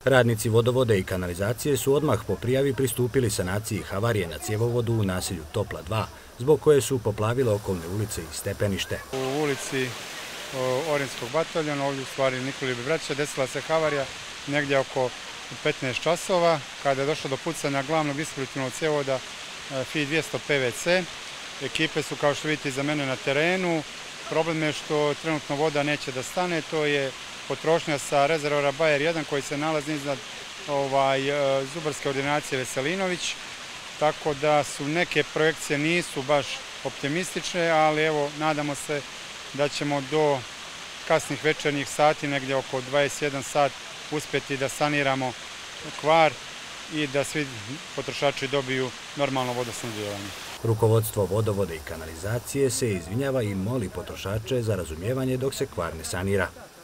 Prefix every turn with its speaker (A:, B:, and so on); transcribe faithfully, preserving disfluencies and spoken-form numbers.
A: Radnici vodovode i kanalizacije su odmah po prijavi pristupili sanaciji havarije na cjevovodu u naselju Topla dva, zbog koje su poplavile okolne ulice i stepenište.
B: U ulici Orinskog bataljona, ovdje u stvari Nikolijevi braća, desila se havarija negdje oko petnaest časova, kada je došlo do pucanja glavnog distributivnog cjevovoda F I dvjesto P V C. Ekipe su, kao što vidite, iza mene na terenu. Problem je što trenutno voda neće da stane, to je potrošnja sa rezervora Bajer jedan koji se nalazi iznad ovaj, Zubarske ordinacije Veselinović, tako da su neke projekcije nisu baš optimistične, ali evo, nadamo se da ćemo do kasnih večernjih sati, negdje oko dvadeset jedan sat, uspjeti da saniramo kvar i da svi potrošači dobiju normalno vodosnabdijevanje.
A: Rukovodstvo vodovode i kanalizacije se izvinjava i moli potrošače za razumijevanje dok se kvar ne sanira.